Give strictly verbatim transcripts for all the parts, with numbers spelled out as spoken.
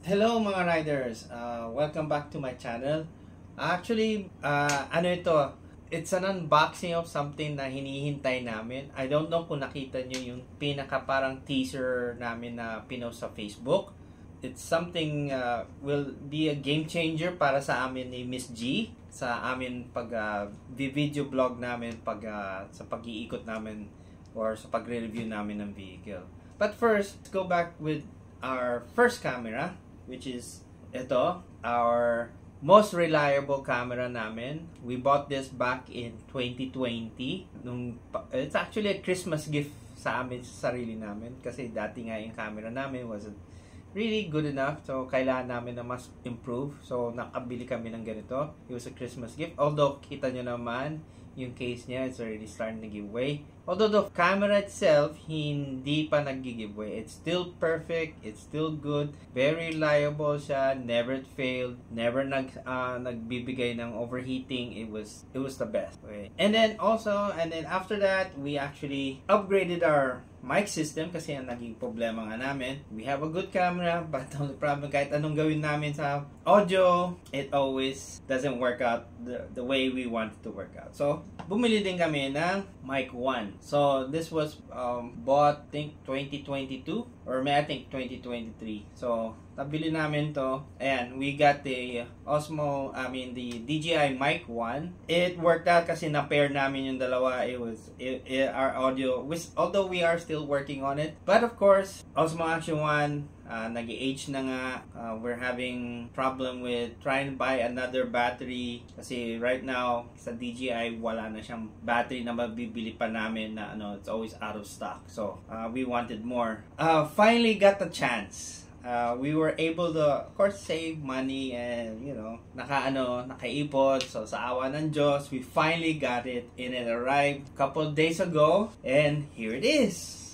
Hello mga riders! Uh, welcome back to my channel. Actually, uh, ano ito? It's an unboxing of something na hinihintay namin. I don't know kung nakita nyo yung pinaka parang teaser namin na pinost sa Facebook. It's something uh, will be a game changer para sa amin ni Miss G sa amin pag uh, video blog namin pag uh, sa pag-iikot namin or sa pagre-review namin ng vehicle. But first, let's go back with our first camera, which is ito, our most reliable camera namin. We bought this back in twenty twenty. Nung, it's actually a Christmas gift sa amin, sa sarili namin. Kasi dati nga yung camera namin wasn't really good enough. So, kailangan namin na mas improve. So, nakabili kami ng ganito. It was a Christmas gift. Although, kita nyo naman, yung case niya is already starting to give way. Although the camera itself, hindi pa nag-give way. It's still perfect. It's still good. Very reliable siya. Never failed. Never nag uh, nagbibigay ng overheating. It was it was the best. Okay. And then also, and then after that, we actually upgraded our mic system kasi ang naging problema nga namin. We have a good camera, but the only problem, kahit anong gawin namin sa audio, it always doesn't work out the, the way we want it to work out. So, bumili din kami ng mic one. So, this was um, bought, I think, twenty twenty-two or may I think twenty twenty-three. So, nabili namin to, and we got the Osmo, I mean the D J I mic one. It worked out kasi na-pair namin yung dalawa. It was, it, it, our audio, which, although we are still working on it. But of course, Osmo Action one, uh, nag-age na nga. Uh, we're having problem with trying to buy another battery. Kasi right now, sa D J I, wala na siyang battery na mabibili pa namin na ano, it's always out of stock. So, uh, we wanted more. Uh, finally got the chance. Uh, we were able to, of course, save money and, you know, naka-ano, nakaipot. So, sa awa ng Diyos, we finally got it. And it arrived a couple of days ago. And here it is.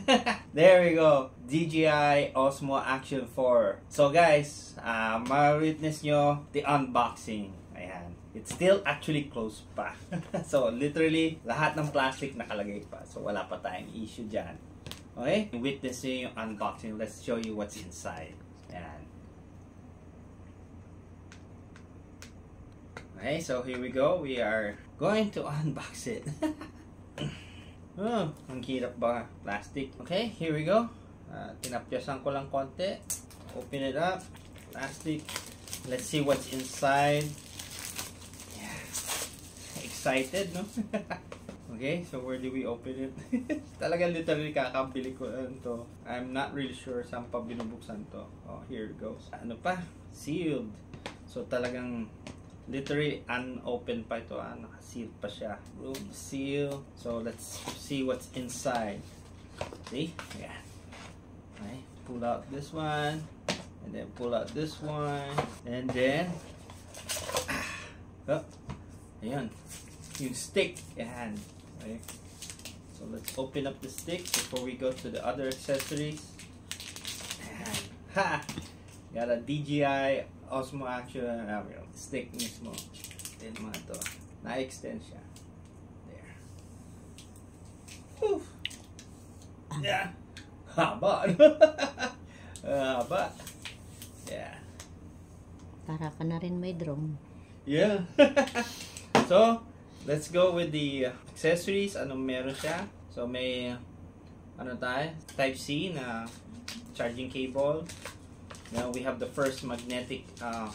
There we go. D J I Osmo Action four. So, guys, uh, ma-witness nyo the unboxing. Ayan. It's still actually closed pa. So, literally, lahat ng plastic nakalagay pa. So, wala pa tayong issue dyan. Okay? Witness nyo yung unboxing. Let's show you what's inside. Ayan. Okay, so here we go. We are going to unbox it. Oh, ang hirap ba? Plastic. Okay, here we go. Uh, tinapyasan ko lang konti. Open it up. Plastic. Let's see what's inside. Yeah. Excited, no? Okay, so where do we open it? Talagang literally kakabili ko ito. I'm not really sure saan pa binubuksan to. Oh, here it goes. Ano pa? Sealed. So talagang literally unopened pa ito. Ah, naka-sealed pa siya. Room seal. So let's see what's inside. See? Yeah. Okay, pull out this one. And then pull out this one. And then ah, oh, ayan. Yung stick. Ayan. Okay. So let's open up the stick before we go to the other accessories. And, ha! Got a D J I Osmo Action uh, stick mismo. Then mga to. Na-extend siya. There. Whew. Yeah. Haba. Haba. Yeah. Para ka na rin may drone. Yeah. So, let's go with the accessories. Anong meron siya? So, may ano tayo? Type C na charging cable. Now, we have the first magnetic uh,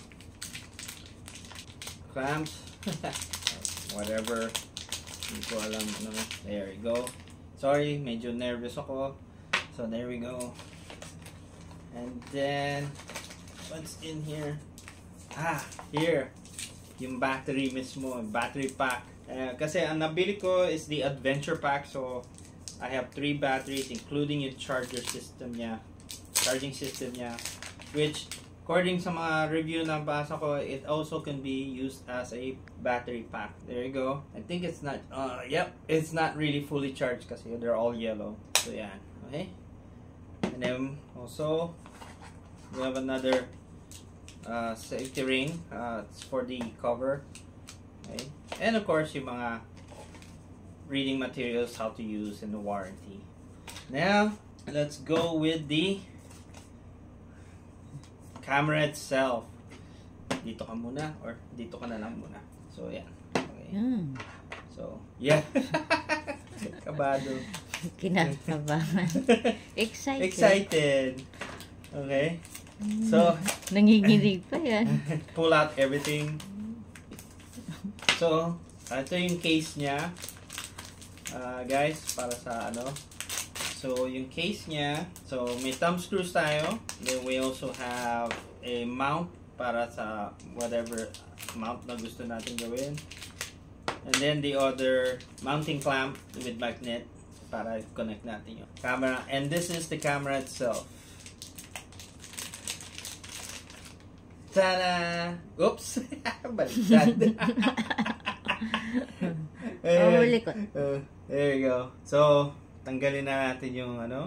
clamps. Whatever. Hindi ko alam. Ano. There we go. Sorry, medyo nervous ako. So, there we go. And then, what's in here? Ah, here. Yung battery mismo, battery pack. Uh, kasi ang nabili ko is the adventure pack. So, I have three batteries including yung charger system niya. Charging system niya. Which, according sa mga review na basa ko, it also can be used as a battery pack. There you go. I think it's not, uh, yep, it's not really fully charged kasi they're all yellow. So, yan. Okay? And then, also, we have another Uh, safety ring. Uh, it's for the cover. Okay. And of course, yung mga reading materials, how to use, and the warranty. Now, let's go with the camera itself. Dito ka muna or dito ka na lang muna. So, yan. Okay. Mm. So, yeah. Kabado. Kinakabahan. Excited. Excited. Okay. So, nanginginig pa yan. pull out everything. So, ito yung case niya. Uh, guys, para sa ano. So, yung case niya. So, may thumb screws tayo. Then, we also have a mount para sa whatever mount na gusto natin gawin. And then, the other mounting clamp with magnet para connect natin yung camera. And this is the camera itself. Tada! Oops! Baliktad. Oh, likod. Uh, there you go. So, tanggalin na natin yung ano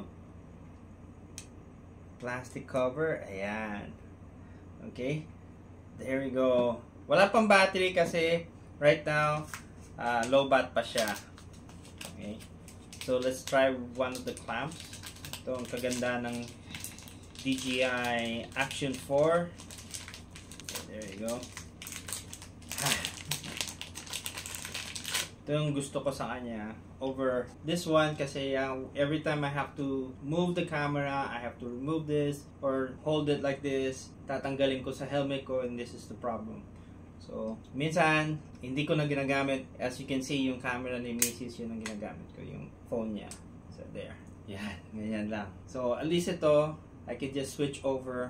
plastic cover. Ayan. Okay. There we go. Wala pang battery kasi right now uh, low bat pa siya. Okay. So, let's try one of the clamps. Ito ang kaganda ng D J I Action four. There you go. Ito yung gusto ko sa kanya over this one kasi uh, every time I have to move the camera, I have to remove this or hold it like this. Tatanggalin ko sa helmet ko and this is the problem. So, minsan, hindi ko na ginagamit. As you can see, yung camera ni Missus yun ang ginagamit ko. Yung phone niya. So, there. Yan. Ganyan lang. So, at least ito, I can just switch over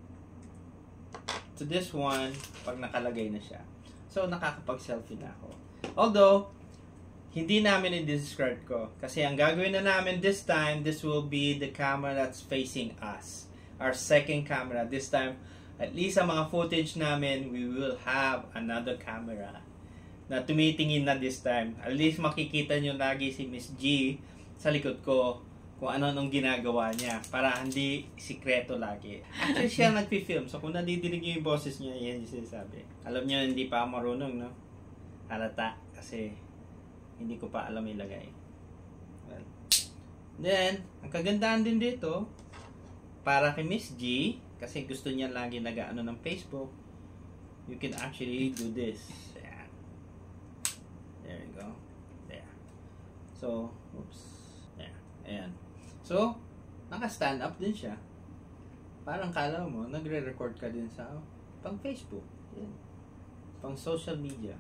to this one pag nakalagay na siya. So, nakakapag-selfie na ako. Although, hindi namin i-discard ko. Kasi ang gagawin na namin this time, this will be the camera that's facing us. Our second camera. This time, at least sa mga footage namin, we will have another camera na tumitingin na this time. At least makikita nyo lagi si Miss G sa likod ko kung ano nung ginagawa niya para hindi sikreto lagi. Actually, siya nagpi-film. So, kung nadidinig niyo yung boses niya, yan yung sinasabi. Alam niyo, hindi pa ako marunong, no? Halata. Kasi, hindi ko pa alam ilagay. Well, then, ang kagandahan din dito, para kay Miss G, kasi gusto niya lagi nag-ano ng Facebook, you can actually do this. There. There you go. There. So, oops. There. Ayan. So, naka-stand up din siya. Parang kala mo, nagre-record ka din sa pang Facebook. Yan. Pang social media.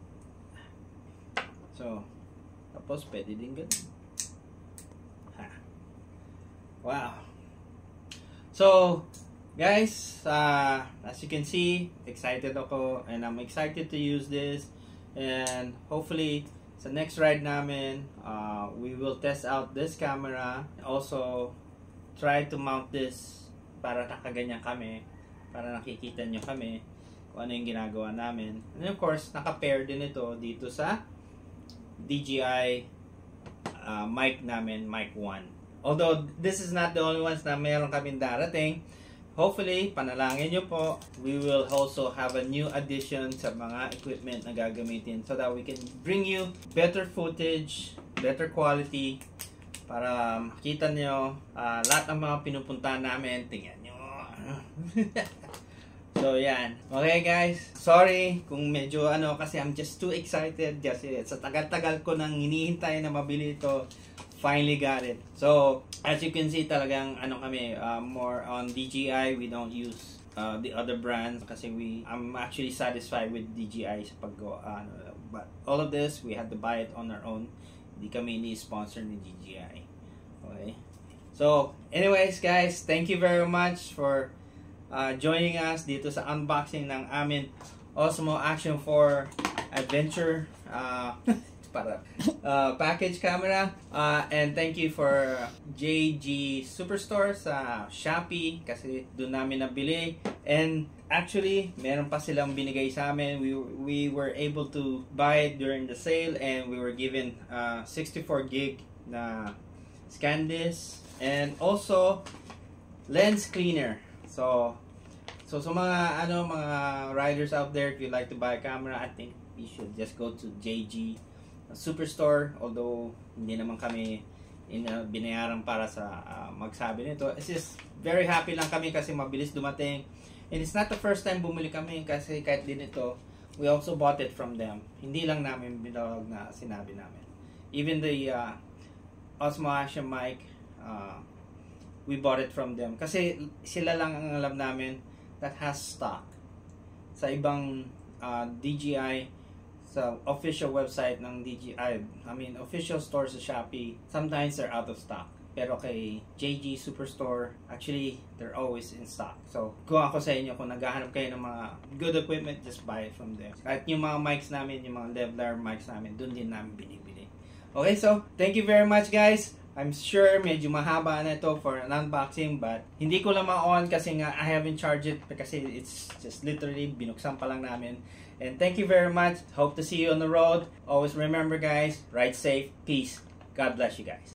So, tapos pwede din ganun. Ha. Wow. So, guys, uh, as you can see, excited ako and I'm excited to use this. And hopefully, sa next ride namin, uh, we will test out this camera. Also, try to mount this para nakaganyan kami. Para nakikita nyo kami kung ano yung ginagawa namin. And of course, naka-pair din ito dito sa D J I uh, mic namin, mic one. Although, this is not the only ones na meron kami darating. Hopefully, panalangin nyo po, we will also have a new addition sa mga equipment na gagamitin so that we can bring you better footage, better quality, para makita nyo uh, lahat ng mga pinupuntahan namin. Tingnan nyo. So, yan. Okay, guys. Sorry kung medyo ano, kasi I'm just too excited. Just, sa tagal-tagal ko nang hinihintay na mabili ito. Finally got it. So, as you can see, talagang ano kami, uh, more on D J I. We don't use uh, the other brands kasi we, I'm actually satisfied with D J I sa paggawa. Uh, but all of this, we had to buy it on our own. Hindi kami ni-sponsor ni D J I. Okay? So, anyways, guys, thank you very much for uh, joining us dito sa unboxing ng amin Osmo Action four Adventure. Uh, para uh, package camera uh, and thank you for J G Superstore sa Shopee kasi doon namin nabili and actually meron pa silang binigay sa amin. We, we were able to buy it during the sale and we were given uh, sixty-four gig na SanDisk and also lens cleaner. So so sa so mga ano mga riders out there, if you like to buy a camera, I think you should just go to J G Superstore, although hindi naman kami in, uh, binayaran para sa uh, magsabi nito. It's just very happy lang kami kasi mabilis dumating. And it's not the first time bumili kami kasi kahit din ito, we also bought it from them. Hindi lang namin binawag na sinabi namin. Even the uh, Osmo Action mic, uh, we bought it from them. Kasi sila lang ang alam namin that has stock. Sa ibang uh, D J I, sa official website ng D J I, I mean official store sa Shopee, sometimes they're out of stock. Pero kay J G Superstore, actually, they're always in stock. So, kung ako sa inyo, kung naghahanap kayo ng mga good equipment, just buy it from them. At yung mga mics namin, yung mga Levlar mics namin, dun din namin binibili. Okay, so, thank you very much guys. I'm sure medyo mahaba na ito for an unboxing, but hindi ko lang ma-on kasi nga I haven't charged it kasi it's just literally binuksan pa lang namin. And thank you very much. Hope to see you on the road. Always remember guys, ride safe, peace. God bless you guys.